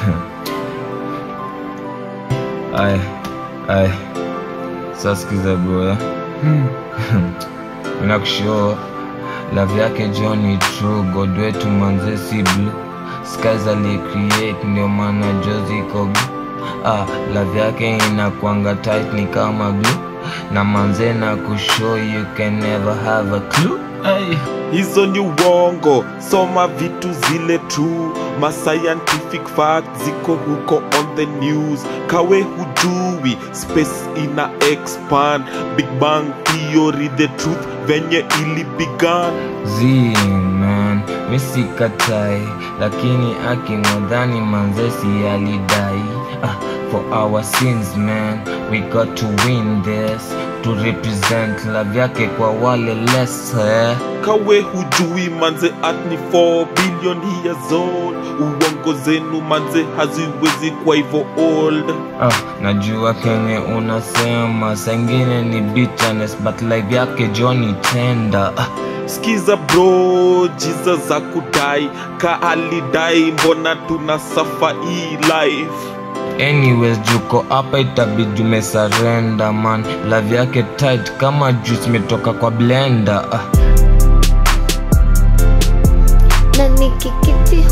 Ay Saskiza bro. Nakushow love yake Johnny true, God wetu manze si blue, skies ali create ndio maana Jozi ko blue. Love yake inakuanga tight ni kama glue, na manze na kushow you can never have a clue. Hizo ni uongo, soma vitu zile true, ma scientific facts ziko huko on the news. Kawe hujui, space ina expand, Big Bang theory the truth venye ili began. Man, misi katai, lakini aki mwadhani manzesi alidai. For our sins man, we got to win this, to represent love yake kwa wale less. Kawe hujui manze at ni 4 billion years old, uongo zenu manze haziwezi kwa hivyo old. Najua kenye unasema, sengine ni bitterness, but life yake Johnny tender. Skiza bro, Jesus hakudai, ka alidai mbona tunasafa hii life. Anyways juko hapa itabidi umesurrender man, love yake tight kama juice metoka kwa blender. Na nikikiti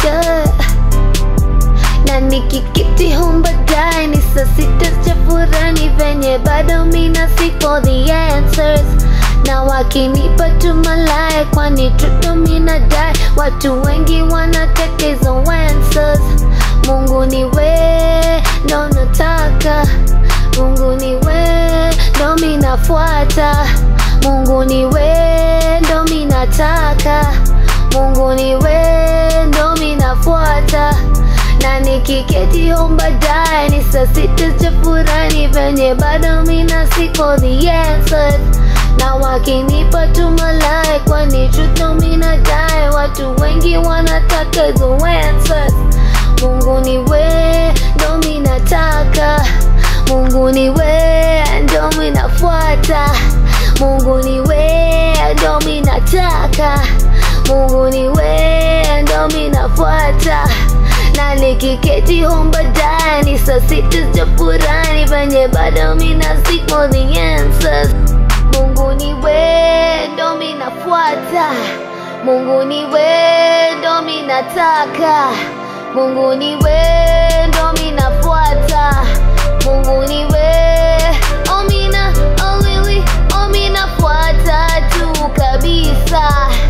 humbadai, ni saa 6 cha furani venye bado mina seek for the answers. Na wakinipa tu malai, kwani truth mina die, watu wengi wanataka hizo answers. Mungu ni we, ndo nataka, Mungu ni we, ndo minafuata, Mungu ni we, ndo minataka, Mungu ni we, ndo minafuata. Na nikiketi humbadai, ni saa 6 cha furani venye bado mina seek for the answers. Na wakinipa tu malai, kwani truth ndo mina die, watu wengi wanataka hizo answers. Mungu ni we, ndo minataka, Mungu ni we, ndo minafuata, Mungu ni we, ndo minataka, Mungu ni we, ndo minafuata. Na nikiketi humbadai, ni saa 6 cha furani venye bado mina seek for the answers. Mungu ni we, ndo minafuata, Mungu ni we, ndo minataka, Mungu ni we, ndo minafuata, Mungu ni we, minafuata tu kabisa.